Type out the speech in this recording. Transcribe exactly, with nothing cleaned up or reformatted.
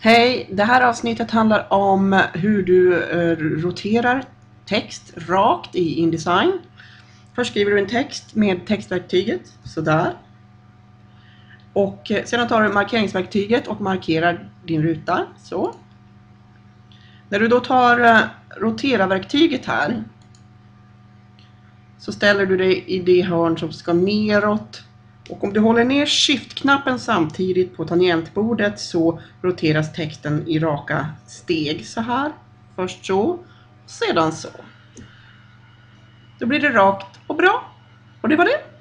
Hej, det här avsnittet handlar om hur du eh, roterar text rakt i InDesign. Först skriver du en text med textverktyget, sådär. Och eh, sedan tar du markeringsverktyget och markerar din ruta, så. När du då tar eh, rotera-verktyget här så ställer du dig i det hörn som ska neråt. Och om du håller ner Shift-knappen samtidigt på tangentbordet så roteras texten i raka steg så här. Först så, sedan så. Då blir det rakt och bra. Och det var det.